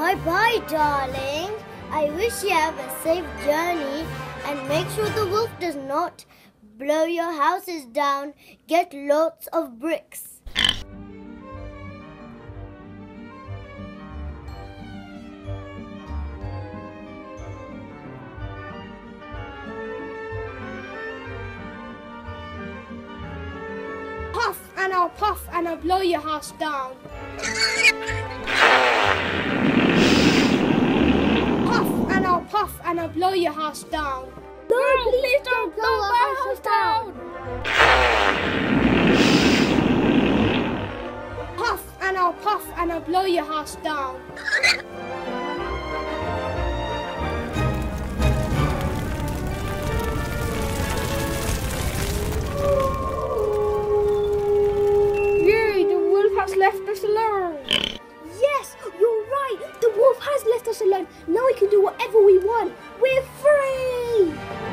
Bye-bye, darling. I wish you have a safe journey and make sure the wolf does not blow your houses down. Get lots of bricks. Puff and I'll blow your house down. Puff and I'll blow your house down. No, please don't blow my house down. Puff and I'll blow your house down. Yay, the wolf has left us alone. Yes, you're right. The wolf has left us alone. Now we can do whatever we want. We're free!